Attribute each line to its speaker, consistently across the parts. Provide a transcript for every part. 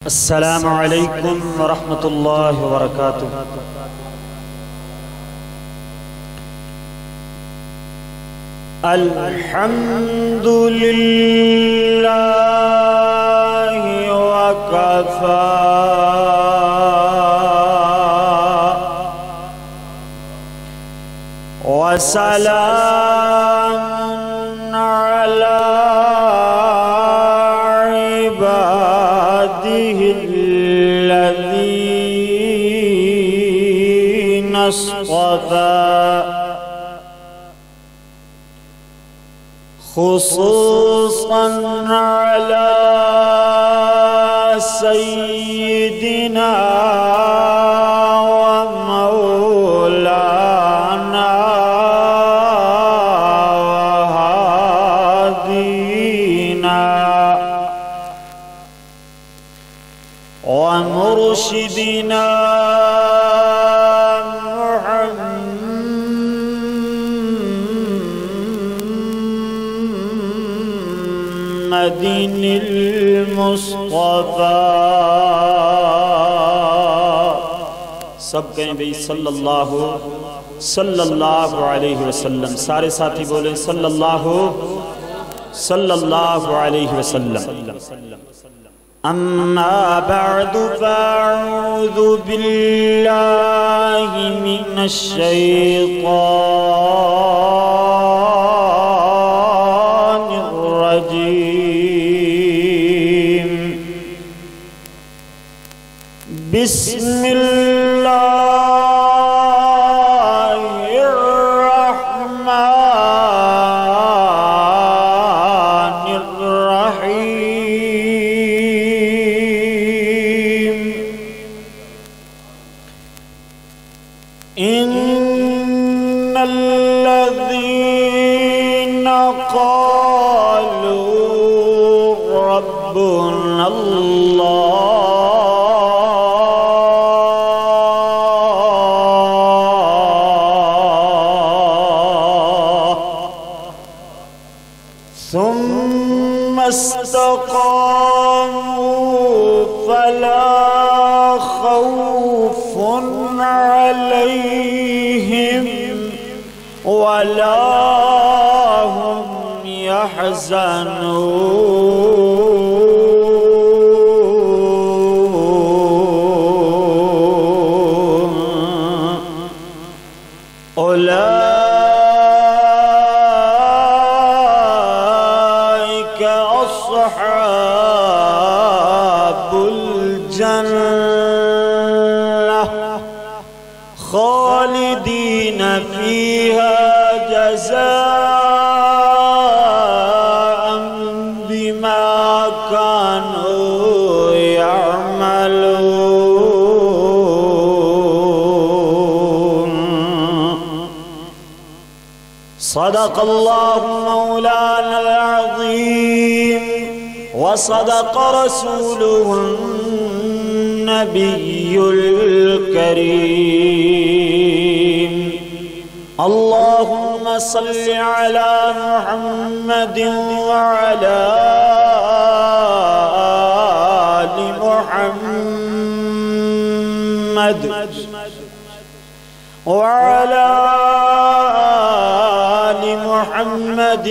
Speaker 1: السلام علیکم ورحمۃ اللہ وبرکاتہ۔ الحمد للہ وکفی وسلام علی الذین اصطفى خصوصا على سيدنا ومولانا وهادينا ومرشدنا محمد المصطفى۔ سب کہیں بھئی صلی اللہ علیہ وسلم، سارے ساتھی بولیں صلی اللہ علیہ وسلم۔ اما بعد فاعوذ باللہ من الشیطان الرجیم۔ بسم اللہ الرحمن الرحیم۔ ان الذین قالوا ربنا اللہ ثم استقاموا فلا خوف عليهم ولا هم يحزنون۔ أولئك أصحاب الجنة خالدين فيها جزاء بما كانوا يعملون۔ صدق اللہ مولانا العظیم وصدق رسوله النبی الکریم۔ اللہم صل علی محمد وعلی آل محمد وعلی آل محمد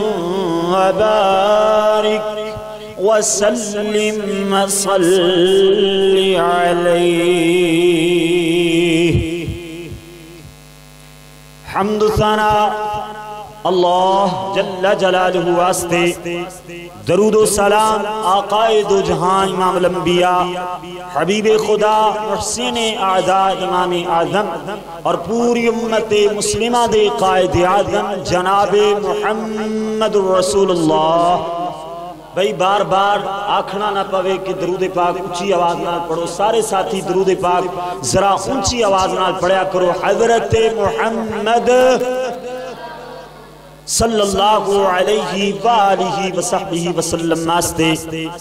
Speaker 1: وبارک وسلم صل علیہ۔ حمد و ثنا اللہ جل جلالہ واسطے، درود و سلام آقائے دو جہاں امام الانبیاء حبیب خدا محسن اعداء امام اعظم اور پوری امت مسلمہ دے قائد اعظم جناب محمد رسول اللہ۔ بھئی بار بار آکھنا نہ پوے کہ درود پاک اونچی آواز نال پڑھو، سارے ساتھی درود پاک ذرا اونچی آواز نال پڑھیا کرو۔ حضرت محمد صلی اللہ علیہ وآلہ وصحبہ وسلم واسطے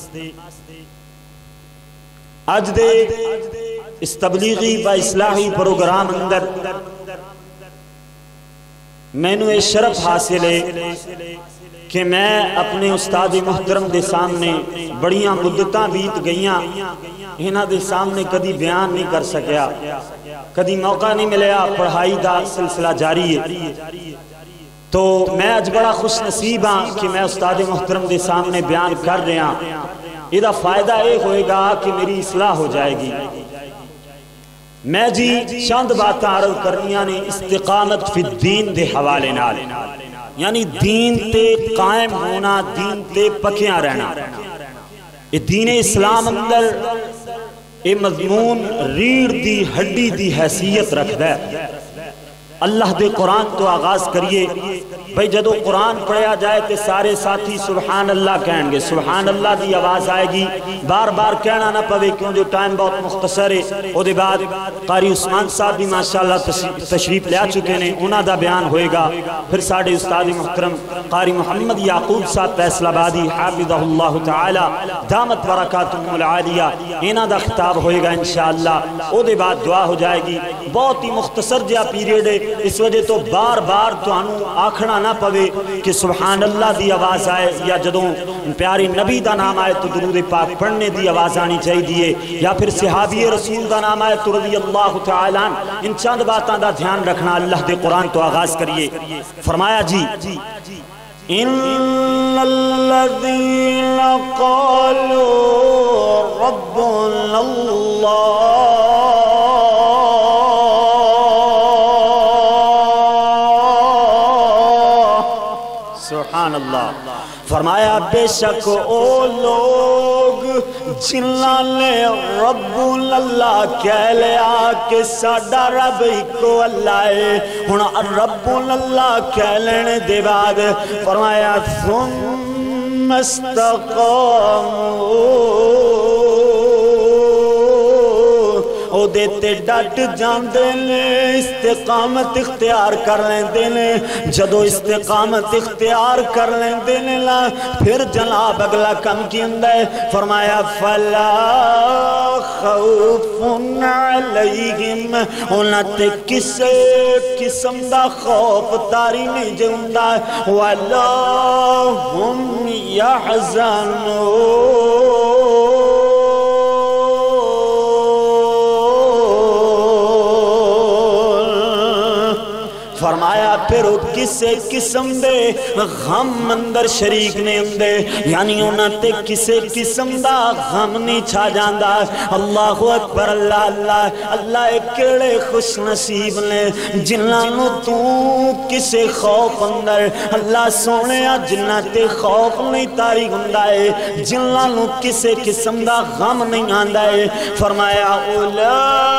Speaker 1: اج دے اس تبلیغی و اصلاحی پروگرام اندر میں نو شرف حاصل ہے کہ میں اپنے استاد محترم دے سامنے بڑیاں مدتاں بیت گئیاں انہاں دے سامنے کدی بیان نہیں کر سکیا، کدی موقع نہیں ملیا، پڑھائی دا سلسلہ جاری ہے۔ تو میں اج بڑا خوش نصیب ہاں کہ میں استاد محترم دے سامنے بیان کر رہا ہاں۔ یہ دا فائدہ ایک ہوئے گا کہ میری اصلاح ہو جائے گی۔ میں جی چند باتاں عرض کرنیاں نے استقامت فی الدین دے حوالے نال، یعنی دین تے قائم ہونا، دین تے پکیاں رہنا۔ یہ دین اسلام اندر یہ مضمون ریڑھ دی ہڈی دی حیثیت رکھتا ہے۔ اللہ دے قرآن تو آغاز کریے بھئی جدو قرآن پڑھیا جائے تے سارے ساتھی سبحان اللہ کہیں گے، سبحان اللہ دی آواز آئے گی، بار بار کہنا نہ پوے کیوں جو ٹائم بہت مختصر ہے۔ او دے بعد قاری عثمان صاحب بھی ماشاءاللہ تشریف لیا چکے نے، انہاں دا بیان ہوئے گا۔ پھر ساڑھے استاد محترم قاری محمد یعقوب صاحب فیصل آبادی حافظہ اللہ تعالی دامت برکاتہم العالیہ، انہاں دا خطاب ہوئے گا انشاءاللہ۔ او دے بعد دعا ہو جائے گی۔ بہت ہی مختصر جہا پیریڈ ہے، اس وجہ تو بار بار تو انہوں آکھنا نہ پوے کہ سبحان اللہ دی آواز آئے، یا جدوں پیاری نبی دا نام آئے تو درود پاک پڑھنے دی آواز آنی چاہی دیئے، یا پھر صحابی رسول دا نام آئے تو رضی اللہ تعالیٰ ان چند باتاں دا دھیان رکھنا۔ اللہ دے قرآن تو آغاز کریے، فرمایا جی ان الذین قالوا ربنا اللہ سبحان اللہ، فرمایا بے شک او لوگ جنہاں نے رب اللہ کہہ لیا کہ ساڈا رب ایکو اللہ ہے، ہن رب اللہ کہہ لینے دے بعد فرمایا ثم استقاموا، او دیتے ڈٹ جاندے نے، استقامت اختیار کر لیندے نے۔ جدو استقامت اختیار کر لیندے نے پھر جناب اگلا کم کی اندر فرمایا فلا خوف علیہم، انہاں تے کسے قسم دا خوف تاری نہیں جاندہ، ولا ہم یحزنون، فرمایا پھر کسے قسم دے غم اندر شریک نے اندے، یعنی انہاں تے کسے قسم دا غم نہیں چھا جاندہ۔ اللہ اکبر، اللہ اللہ اللہ، ایکڑے خوش نصیب نے جنہاں تو کسے خوف اندر اللہ سونے جنہاں تے خوف نہیں تاری ہندہ ہے، جنہاں کسے قسم دا غم نہیں آندہ ہے۔ فرمایا اولا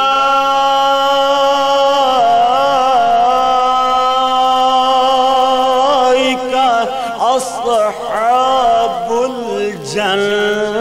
Speaker 1: اصحاب الجنہ،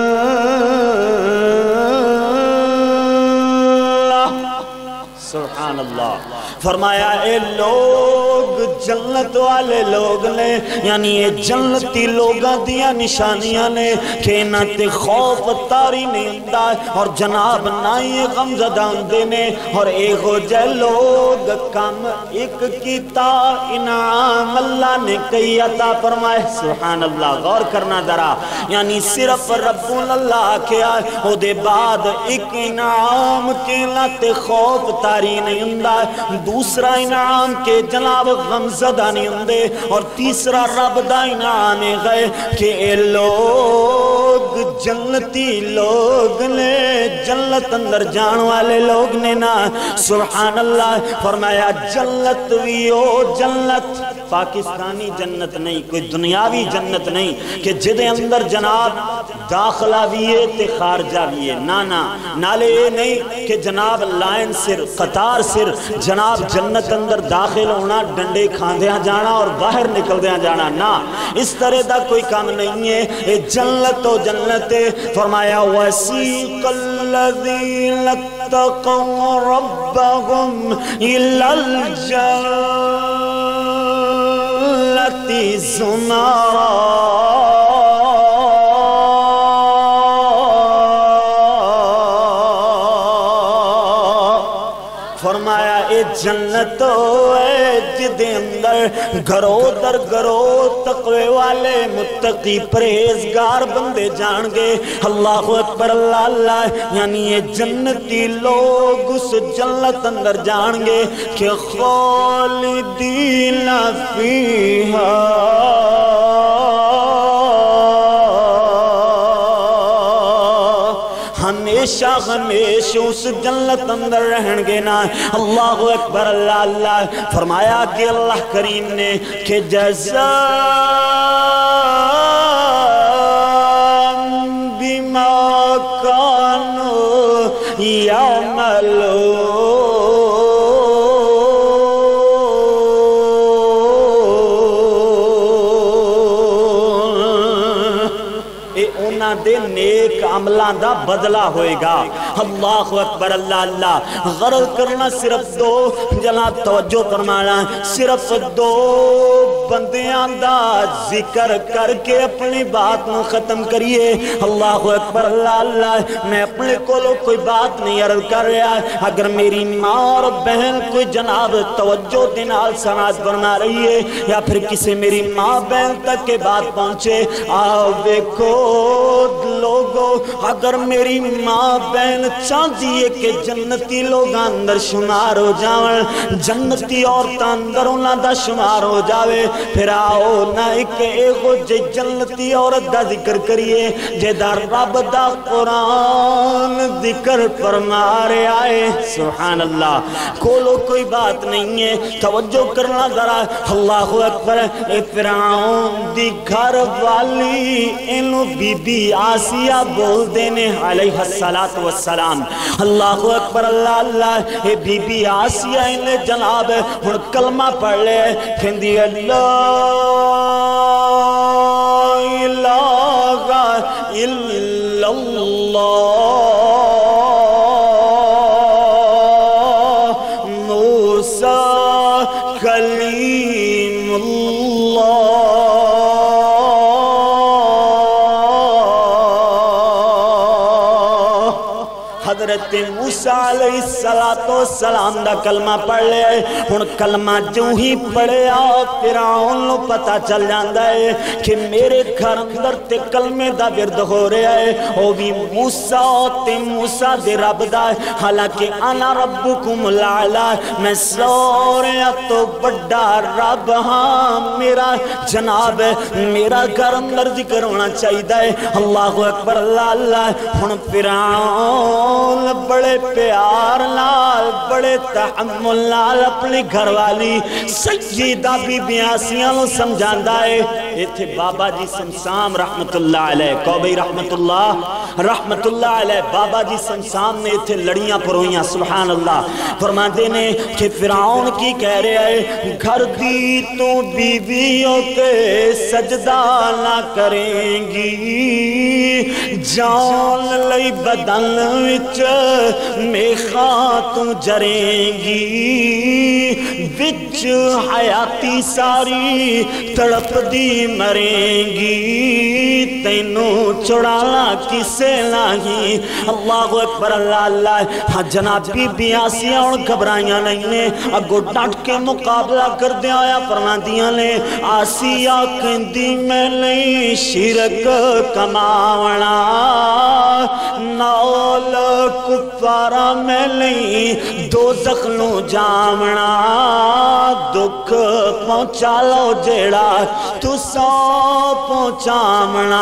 Speaker 1: سبحان اللہ، فرمایا اے لوگ جنت والے لوگ نے، یعنی یہ جنتی لوگاں دیا نشانیاں نے کہ نہ تے خوف تاری نہیں ہوندا اور جناب نہ یہ غم زدہ ہوندے نے، اور ایک ہو جائے لوگ کم ایک کیتا انعام اللہ نے کئی عطا فرمائے۔ سبحان اللہ، غور کرنا درا، یعنی صرف رب اللہ کیا ہو دے بعد ایک انعام کے نہ تے خوف تاری نہیں ہوندا، دوسرا انعام کے جناب غمزدہ نہیں ہوندے، اور تیسرا رب دا انعام گئے کہ اے لوگ جنتی لوگ نے، جنت اندر جان والے لوگ نے نا۔ سبحان اللہ، فرمایا جنت بھی ہو، جنت پاکستانی جنت نہیں، کوئی دنیاوی جنت نہیں کہ جدے اندر جناب داخلہ بھی ہے تے خارجہ بھی ہے، نانا نالے یہ نہیں کہ جناب لائن سر قطار سر جناب جنت اندر داخل ہونا ڈنڈے کھاندیاں جانا اور باہر نکل دیاں جانا، نا اس طرح دا کوئی کام نہیں ہے۔ اے جنت و جنت، فرمایا وَسِيقَ الَّذِينَ اتَّقَوْا رَبَّهُمْ إِلَى الْجَنَّةِ زُمَرًا، فرمایا اے جنت اے جدے اندر گھرو در گھرو تقوی والے متقی پرہیزگار بندے جان گے. اللہ اکبر اللہ اللہ. یعنی یہ جنتی لوگ اس جنت اندر جان گے کہ خالدین فیہا ہمیشہ ہمیشہ اس جنت اندر رہن گے نا. اللہ اکبر اللہ اللہ. فرمایا کہ اللہ کریم نے کہ جزاء بما کانوا یعملون. دے نیک عملان دا بدلہ ہوئے گا. اللہ اکبر اللہ اللہ. غرض کرنا صرف دو جناب توجہ فرمانا صرف دو بندیاں دا ذکر کر کے اپنی بات میں ختم کریے. اللہ اکبر اللہ اللہ. میں اپنے کولو کوئی بات نہیں عرض کر رہا. اگر میری ماں اور بہن کوئی جناب توجہ دنال سماعت فرما رہی ہے یا پھر کسی میری ماں بہن تک کے بات پہنچے آؤ دیکھو لوگوں اگر میری ماں بہن چاہتی ہے کہ جنتی لوگ اندر شمار ہو جاؤں جنتی عورتیں اندر انہاں دا شمار ہو جاوے پھر آؤ نہ ایک ایگو جے جنتی عورت دا ذکر کریے جے دا رب دا قرآن ذکر فرما رہے آئے. سبحان اللہ. کولو کوئی بات نہیں ہے توجہ کرنا ذرا. اللہ اکبر. اے فرعون دی گھر والی انو بی بی آسیہ بول دینے علیہ السلام. اللہ اکبر اللہ اللہ. اے بی بی آسیہ انہیں جناب ہن کلمہ پڑھ لے کہندی اللہ الہ الا اللہ موسیٰ کلیم اللہ. حضرت موسیٰ علیہ السلام دا کلمہ پڑھ لے. ہن کلمہ جو ہی پڑھیا فرعون نو پتہ چل جاندا ہے کہ میرے گھر اندر تے کلمے دا ورد ہو رہا ہے او بھی موسیٰ تے موسیٰ دے رب دا. حالانکہ انا ربکم الاعلی میں سارے تو بڑا رب ہاں میرا جناب میرا گھر اندر ذکر ہونا چاہیے. اللہ اکبر اللہ اللہ. ہن فرعون بڑے پیار نال بڑے تحمل نال اپنے گھر والی سیدہ بی بی آسیہ نو سمجھاندا ہے. ایتھے بابا جی سمسام رحمت اللہ علیہ کو بھئی رحمت اللہ علیہ بابا جی سمسام نے ایتھے لڑیاں پروئیاں. سبحان اللہ. فرماتے نے کہ فرعون کی کہہ رہے ہیں گھر دی تو بیویوں کے سجدہ نہ کریں گی جان لئی بدن وچ میخاں تو جریں گی وچ حیاتی ساری تڑپ دی مریں گی تینوں چڑانا کسے نہیں. اللہ اکبر اللہ اللہ. ہاں جناب بی بی آسیہ اور گھبرائیاں نہیں نے اگو ڈٹ کے مقابلہ کر دیا آیا فرماندیاں نے آسیہ کہندی میں نہیں شرک کماونا نال کفارا میں نہیں دوزخ نو جامنا دکھ پہنچا لو جیڑا تو سو پہنچامنا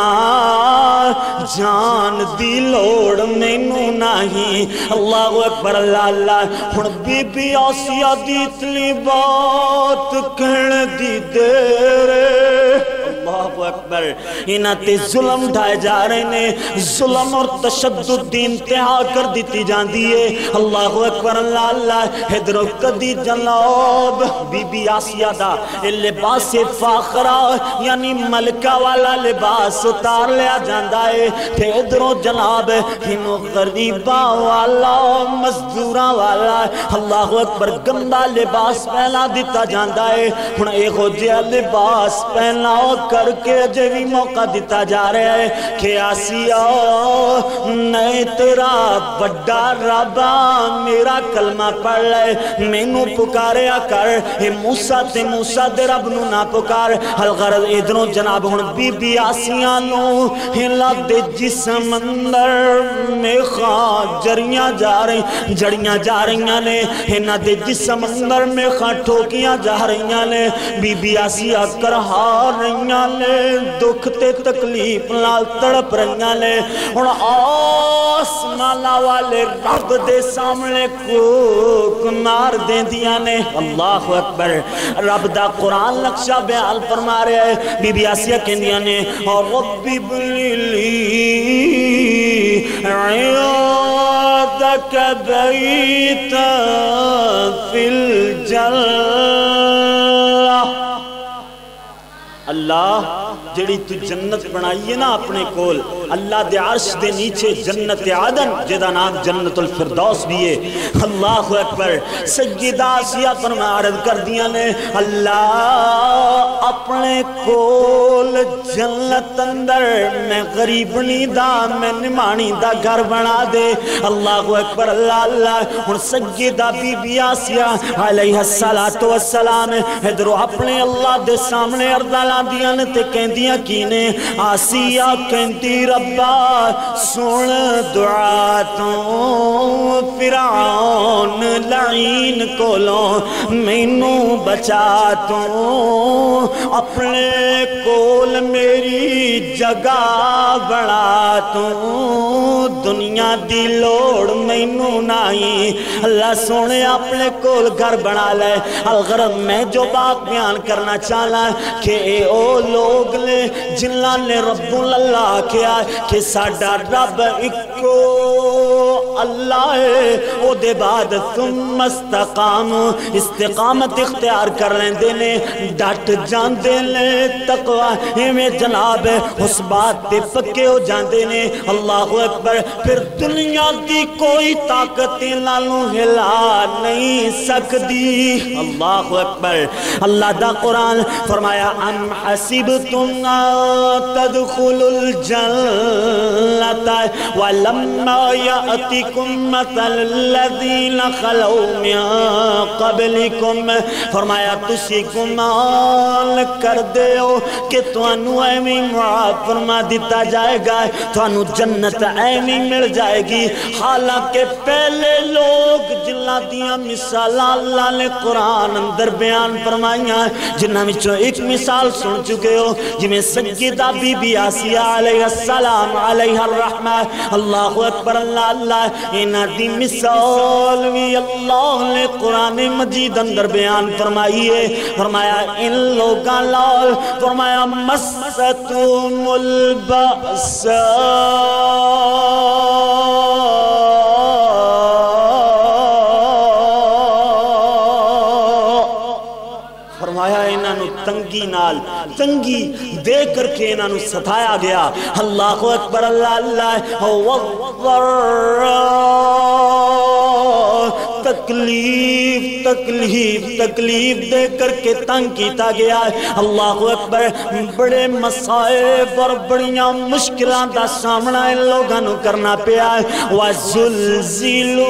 Speaker 1: جان دی لوڑ مینوں نہیں. اللہ اکبر اللہ اللہ. ہن بی بی آسیہ دی اتنی بات کہنے دی دیر اللہ اکبر. انہاں تے ظلم ڈھائے جا رہے نے ظلم اور تشدد دی انتہا کر دیتی جاندی ہے. اللہ اکبر اللہ اللہ. حضر کدی جناب بی بی آسیہ دا لباس فاخرہ یعنی ملکہ والا لباس اتار لیا جاندہ ہے تے ادھروں جناب ہنو غریبہ والا مزدورہ والا اللہ اکبر گندہ لباس پہنا دیتا جاندہ ہے. ہن ایک ہو جیا لباس پہنا کر کر کے اجے بھی موقع دیتا جا رہا ہے کہ آسیہ نہیں تیرا بڑا ربا میرا کلمہ پڑھ لے مینوں پکاریا کر اے موسیٰ تے موسیٰ دے رب نو نہ پکار الغرض ادھروں جناب ہن بی بی آسیہ نو ہلا دے جسم اندر میں خواہ جڑیاں جا رہی نے ہنا دے جسم اندر میں خواہ ٹھوکیاں جا رہی نے بی بی آسیہ کرہا رہی نے دکھ تے تکلیف نال تڑپ رہی نے ہن آسمانہ والے رب دے سامنے کوک مار دیں دیا نے اللہ اکبر رب دا قرآن نقشہ بیان فرما رہے ہیں بی بی آسیہ کہن دیا نے ربی بلیلی عیادک بیتا فی الجنہ اللہ جڑی تو جنت بنائی ہے نا اپنے کول اللہ دے عرش دے نیچے جنت عدن جدا نام جنت الفردوس بھی ہے اللہ اکبر سیدہ آسیہ فرما عرض کر دیا نے اللہ اپنے کول جنت اندر میں غریبنی دا میں نمانی دا گھر بنا دے اللہ اکبر اللہ اللہ اور سیدہ بی بی آسیہ علیہ السلام ادھرو اپنے اللہ دے سامنے اردالہ دیا نے تے کہن دیا کینے آسیہ کہنتی ربا سن دعا تو فرعون لعین کولوں مینوں بچا تو اپنے کول میری جگہ بڑا تو دنیا دی لوڑ مینوں نائی اللہ سونے اپنے کول گھر بنا لے الغرض میں جو بات بیان کرنا چاہلا کہ اے او لوگ لے جنہاں نے رب اللہ کیا کہ ساڈا رب اکو اللہ ہے او دے بعد ثم استقام استقامت اختیار کر لیں دینے ڈٹ جان دینے تقوی میں جناب اس بات تے پکے ہو جان دینے اللہ اکبر پھر دنیا دی کوئی طاقت لالوں ہلا نہیں سکتی اللہ اکبر اللہ دا قرآن فرمایا ام حسبتم تدخلوا الجنة ولما يأتكم مثل الذين خلوا من قبلكم فرمایا تسی گمان کر دے ہو کہ توانو ایمی معاف فرما دیتا جائے گا توانو جنت ایمی مل جائے گی حالانکہ پہلے لوگ جنہ دیا مثال اللہ نے قرآن اندر بیان فرمائیاں جنہ میں ایک مثال سن چکے ہو جمیں سیدہ بی بی آسیہ علیہ السلام علیہ الرحمہ اللہ اکبر اللہ اللہ انہ دی مثال بھی اللہ نے قرآن مجید اندر بیان فرمائیے فرمایا ان لوگاں لال فرمایا مستم البأس فرمایا انہوں تنگی نال تنگی دے کر کے انہوں ستایا گیا اللہ اکبر اللہ اللہ تکلیف دے کر کے تنگ کیتا گیا اللہ اکبر بڑے مسائب اور بڑیاں مشکلات دا سامنا ان لوگاں نو کرنا پیا وَزُلْزِلُوا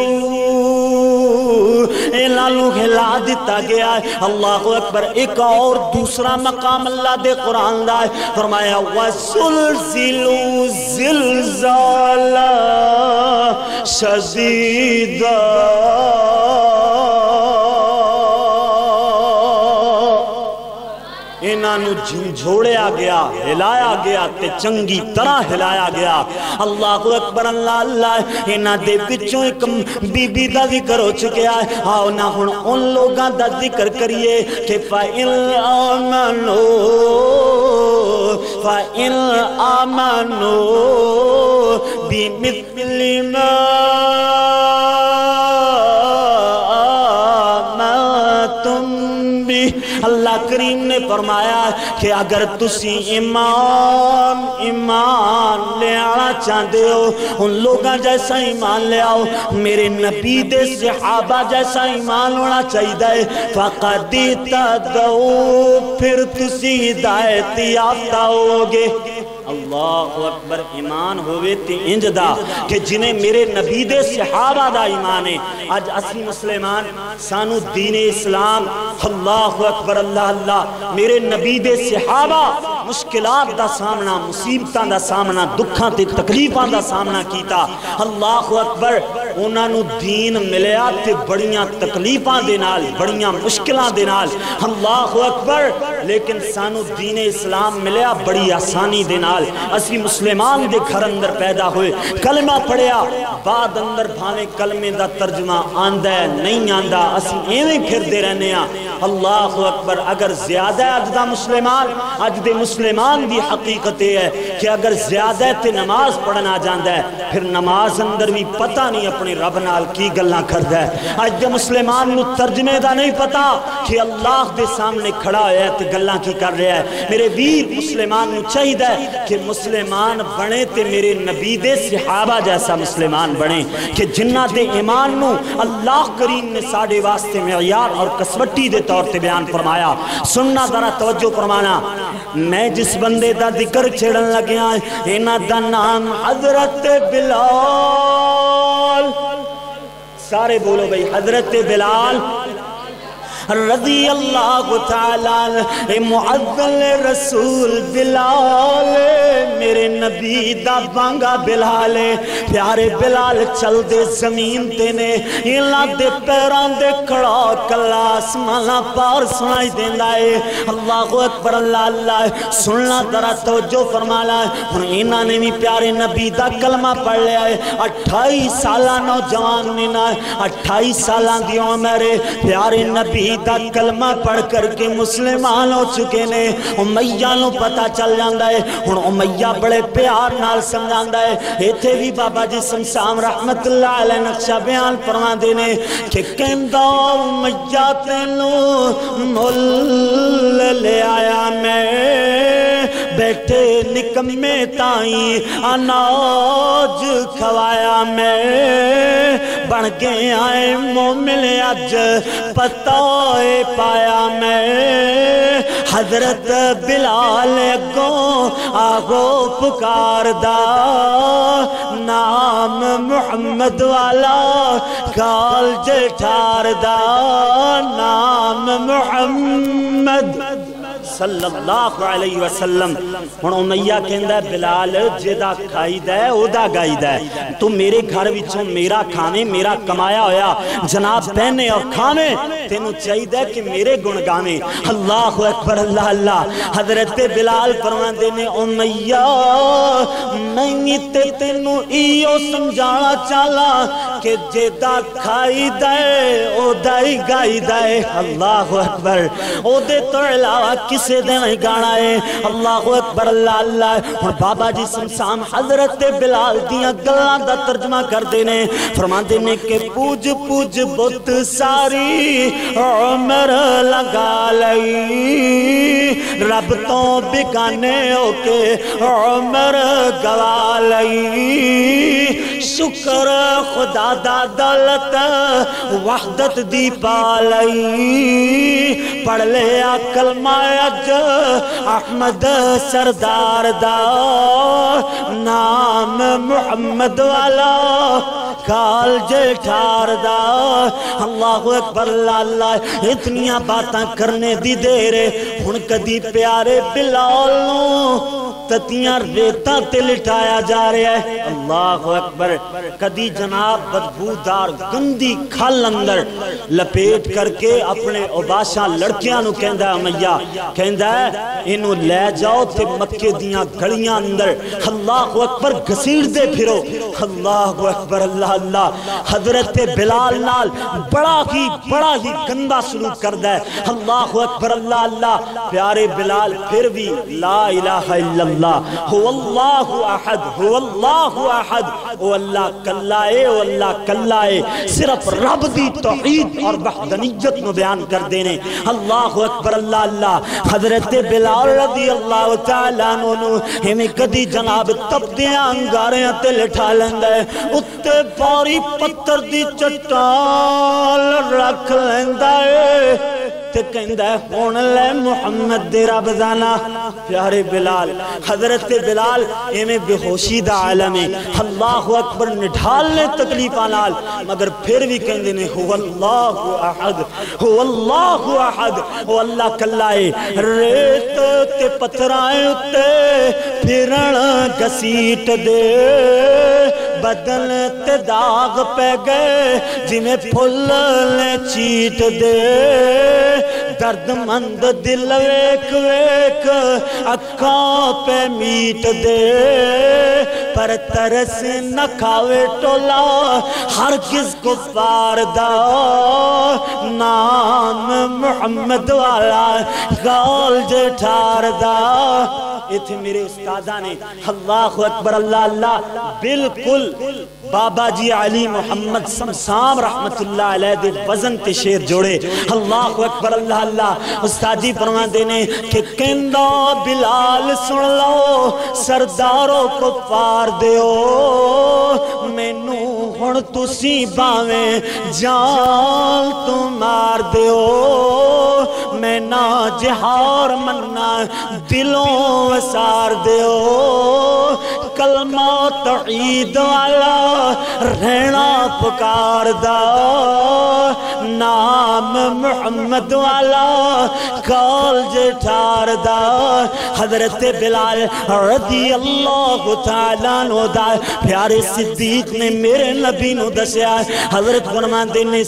Speaker 1: اعلانوں ہلا دیتا گیا ہے اللہ اکبر ایک اور دوسرا مقام اللہ دے قرآن دا ہے فرمایا وَزُلْزِلُوا زِلْزَالًا شَدِيدًا انہوں جھنجھوڑیا گیا ہلایا گیا تے چنگی طرح ہلایا گیا اللہ اکبر اللہ اللہ انہاں دے بچوں ایک بی بی دا ذکر ہو چکیا ہے آؤ نہ ہن ان لوگاں دا ذکر کریے کہ فَإِنْ آمَنُوا بِمِثْلِ مَا آمَنْتُمْ بِهِ اللہ کریم نے فرمایا کہ اگر تسی ایمان لے آنا چاہتے ہو ان لوگاں جیسا ایمان لے آؤ میرے نبی دے صحابہ جیسا ایمان ہونا چاہیے فقد تدعو پھر تسی ہدایت یافتہ ہوگے اللہ اکبر ایمان ہوئے تے انج دا کہ جنہیں میرے نبی دے صحابہ دا ایمان ہے آج اسی مسلمان سانو دین اسلام اللہ اکبر اللہ اللہ میرے نبی دے صحابہ مشکلات دا سامنا مصیبتاں دا سامنا دکھاں تے تکلیفاں دا سامنا کیتا اللہ اکبر انہاں نو دین ملیا تے بڑیاں تکلیفاں دے نال بڑیاں مشکلاں دے نال اللہ اکبر لیکن سانو دین اسلام ملیا بڑی آسانی دے نال اسی مسلمان دے گھر اندر پیدا ہوئے کلمہ پڑھیا بعد اندر بھانے کلمے دا ترجمہ آندہ ہے نہیں آندہ اسی ایویں پھر دے رہنے ہیں اللہ اکبر اگر زیادہ اج دا مسلمان اج دے مسلمان دی حقیقت ہے کہ اگر زیادہ تے نماز پڑھنا جاندہ ہے پھر نماز اندر بھی پتہ نہیں اپنے رب نال کی گلاں کردہ ہے اج دے مسلمان نو ترجمے دا نہیں پتا کہ اللہ دے سامنے کھڑا ہے تے گلاں کی کر رہا ہے میرے ویر مسلمان نو چاہیے کہ مسلمان بنے تے میرے نبی دے صحابہ جیسا مسلمان بنے کہ جنہ دے ایمان نو اللہ کریم نے ساڑھے واسطے معیار اور کسوٹی دے طور تے بیان فرمایا سننا ذرا توجہ فرمانا میں جس بندے دا ذکر چھڑن لگیا اینا دا نام حضرت بلال سارے بولو بھئی حضرت بلال رضی اللہ تعالیٰ معذل رسول بلال میرے نبی دا بانگا بلال پیارے بلال چل دے زمین دینے اللہ دے پیران دے کھڑا کلا آسمانہ پار سنائی دیندہ ہے اللہ اکبر اللہ اللہ سننا ذرا توجہ فرمالا انہاں نے بھی پیارے نبی دا کلمہ پڑھ لیا ہے 28 سالہ نوجوان نے 28 سالہ دی عمر پیارے نبی دا کلمہ پڑھ کر کے مسلمان ہو چکے نے امیہ نو پتہ چل جاندہ ہے ہن امیہ بڑے پیار نال سمجھاندہ ہے ایتھے بھی بابا جی سمسام رحمت اللہ علیہ نقشہ بیان فرما دینے کہ کہندہ امیہ تینو مل لے آیا میں بیٹھے نکمے تائیں اناج کھوایا میں بڑھ گئے آئے مومن اج پتہ پایا میں حضرت بلال کو آگو پکار دا نام محمد والا کال جٹھار دا نام محمد صلی اللہ علیہ وسلم ہن امیہ کہندہ ہے بلال جیدہ کھائیدہ ہے اودا گائیدہ ہے تو میرے گھر وچوں میرا کھانے میرا کمایا ہویا جناب پہنے اور کھانے تینوں چاہیدہ ہے کہ میرے گنگانے اللہ اکبر اللہ اللہ حضرت بلال فرماندے نے امیہ میں تینوں ایو سمجھانا چالا کہ جیدہ کھائیدہ ہے اودا ہی گائیدہ ہے اللہ اکبر اودے تو علاوہ کسے دے نہیں گانا ہے اللہ اکبر اللہ اللہ اور بابا جی سمسام حضرت بلال دیاں گلان دا ترجمہ کر دینے فرما دینے کہ پوج پوج بت ساری عمر لگا لئی رب تو بکانے ہو کے عمر گوا لئی شکر خدا دا دولت وحدت دی پا لئی پڑھ لے کلمہ اج احمد سردار دا نام محمد والا کال جٹھار دا اللہ اکبر اللہ اللہ اتنیاں باتاں کرنے دی دیرے ہن کدی پیارے بلال نو تتیاں ریتاں تے لٹایا جا رہا ہے اللہ اکبر کدی جناب بدبودار گندی کھل اندر لپیٹ کر کے اپنے عباشہ لڑکیاں نو کہندہ ہے امیہ کہندہ ہے انہوں لے جاؤ تے مکے دیاں گھڑیاں اندر اللہ اکبر گھسیڑ دے پھرو اللہ اکبر اللہ اللہ حضرت بلال نال بڑا ہی گندہ سلوک کردہ ہے اللہ اکبر اللہ اللہ پیارے بلال پھر بھی لا الہ الا اللہ اللہ هو اللہ احد هو اللہ احد او اللہ کلائے او اللہ کلائے صرف رب دی توحید اور وحدانیت نو بیان کر دینے اللہ اکبر اللہ اللہ حضرت بلال رضی اللہ تعالیٰ عنہ ہمیں کدی جناب تبدیاں انگاریاں تے لٹھا لیندہ ہے اتے باری پتر دی چٹال رکھ لیندہ ہے تے کہندہ ہے ہون لے محمد دے رب دانا پیارے بلال حضرت بلال ایمیں بے ہوشی دا عالم ہے اللہ اکبر نڈھال لے تکلیف آنال مگر پھر بھی کہندے نے ہو اللہ احد ہو اللہ احد ہو اللہ کلائے ریت تے پتھرائیں اتے پھرن گسیٹ دے بدن تے داغ پہ گئے جنہیں پھل نے چیٹ دے درد مند دل ویک ویک اکھاں پہ میٹ دے پر ترس نہ کھاوے ٹولا ہرگز کفار دا نام محمد والا گال جٹھار دا اتھے میرے استادہ نے اللہ اکبر اللہ اللہ بالکل بابا جی علی محمد سمسام رحمت اللہ علیہ دے وزن تے شیر جوڑے اللہ اکبر اللہ اللہ استاد جی فرمان دینے کہ کہندہ بلال سن لو سرداروں کو پار دیو مینوں ہن تسی باویں جان تو مار دیو میں نا جہار مننا دلوں وسار دیو کلمہ توحید والا رہنا پکار دا نام محمد والا کال جٹھار دا حضرت بلال رضی اللہ تعالیٰ عنہ دا پیارے صدیق نے میرے نبی نو دسیا حضرت فرماندے نے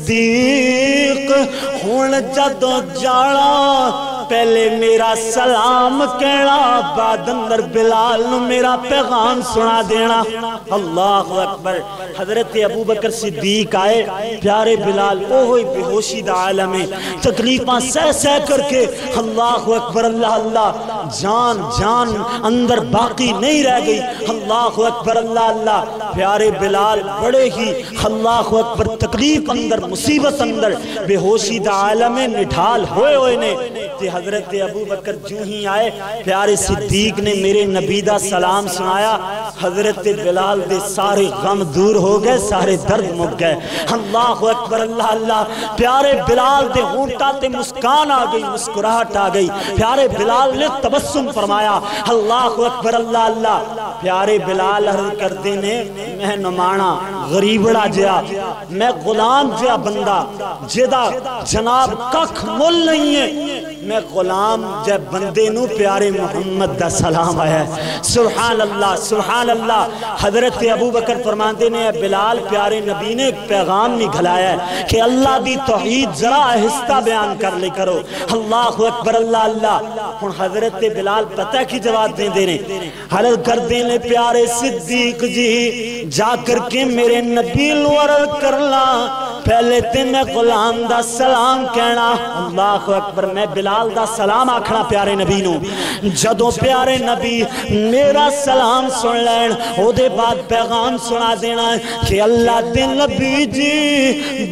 Speaker 1: صدیق ہون جدو جاڑا پہلے میرا سلام کہنا بعد اندر بلال نو میرا پیغام سنا دینا اللہ اکبر حضرت ابو بکر صدیق آئے پیارے بلال اوہی بے ہوشی دا عالم ہے تکلیفاں سہ سہ کر کے اللہ اکبر اللہ اللہ جان جان اندر باقی نہیں رہ گئی اللہ اکبر اللہ اللہ پیارے بلال بڑے ہی اللہ اکبر تکلیف اندر مصیبت اندر بے ہوشی دا عالم ہے نڈھال ہوئے نے کہ حضرت ابو بکر جو ہی آئے پیارے صدیق نے میرے نبی دا سلام سنایا حضرت بلال دے سارے غم دور ہو گئے سارے درد مک گئے اللہ اکبر اللہ اللہ پیارے بلال دے ہونٹا تے مسکان آ گئی مسکراہٹ آ گئی پیارے بلال نے تبسم فرمایا اللہ اکبر اللہ اللہ پیارے بلال عرض کر دینے میں نمانا غریبڑا جیا میں غلام جیا بندہ جدا جناب ککھ مل نہیں ہے میں غلام جب بندے نو پیارے محمد دا سلام آیا ہے سبحان اللہ حضرت ابو بکر فرماندے نے بلال پیارے نبی نے ایک پیغام نکھلایا ہے کہ اللہ دی توحید ذرا آہستہ بیان کر لے کرو اللہ اکبر اللہ اللہ ہن حضرت بلال پتہ کی جواب دیں دینے حضرت کر دینے پیارے صدیق جی جا کر کے میرے نبی لورد کرلا پہلے تے میں غلام دا سلام کہنا اللہ اکبر میں بلال دا سلام آکھنا پیارے نبی نو جدو پیارے نبی میرا سلام سن لین او دے بعد پیغام سنا دینا کہ اللہ دے نبی جی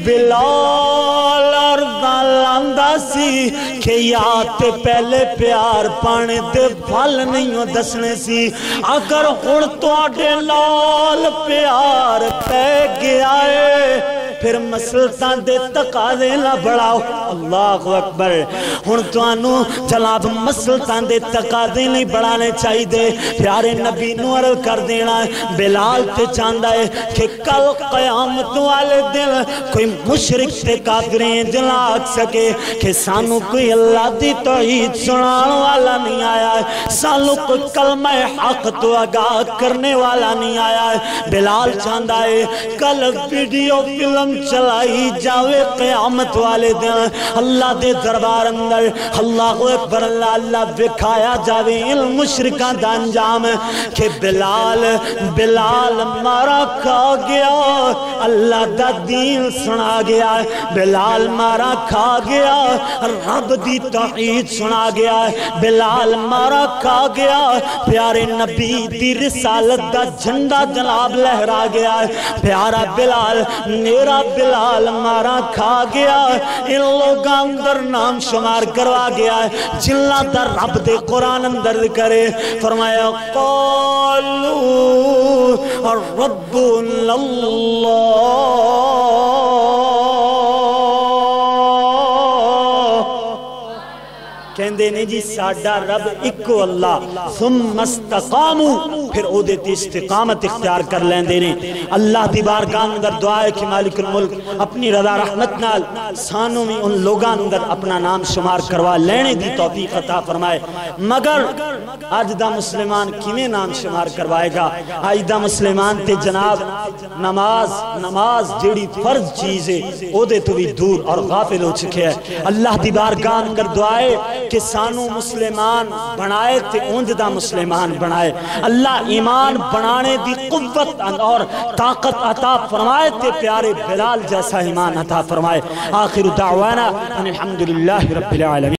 Speaker 1: بلال اردان لاندہ سی کہ یا تے پہلے پیار پانے دے بھال نہیں ہو دسنے سی اگر ہن تو آڈے لال پیار پہ گیا ہے پھر مسلطان دے تقاضے نہ بڑھاؤ اللہ اکبر ہن تو آنو جناب مسلطان دے تقاضے نہیں بڑھانے چاہی دے پیارے نبی نو عرض کر دینا ہے بلال تے چاندہ ہے کہ کل قیامت والے دن کوئی مشرک تے کافریں جلاک سکے کہ سانو کوئی اللہ دی توحید سنان والا نہیں آیا ہے سانو کوئی کلمہ حق تو آگاہ کرنے والا نہیں آیا ہے بلال چاندہ ہے کل ویڈیو فلم چلائی جاوے قیامت والے دن اللہ دے دربار اندر اللہ اکبر اللہ اللہ بکھایا جاوے ان مشرکان دا انجام کہ بلال مارا کھا گیا اللہ دا دین سنا گیا بلال مارا کھا گیا رب دی توحید سنا گیا بلال مارا کھا گیا پیارے نبی دی رسالت دا جھنڈا جناب لہرا گیا پیارا بلال میرا بلال مارا کھا گیا ان لوگاں اندر نام شمار کروا گیا جنہ دا رب دے قرآن اندر کرے فرمایا قالوا الرب اللہ کہندے نے جی ساڈا رب اکو اللہ ثم استقاموا پھر او دے تے استقامت اختیار کر لیندے نے اللہ دی بارگاہ اندر دعا ہے کہ مالک الملک اپنی رضا رحمت نال سانوں میں ان لوگاں اندر اپنا نام شمار کروا لینے دی توفیق عطا فرمائے مگر آج دا مسلمان کیویں نام شمار کروائے گا آج دا مسلمان تے جناب نماز جیڑی فرض چیز ہے او دے تو بھی دور اور غافل ہو چکے ہیں اللہ دی بارگاہ اندر دعا ہے کہ سانو مسلمان بنائے تے اونج دا مسلمان بنائے اللہ ایمان بنانے دی قوت اور طاقت عطا فرمائے تے پیارے بلال جیسا ایمان عطا فرمائے آخر دعوانا ان الحمدللہ رب العالمین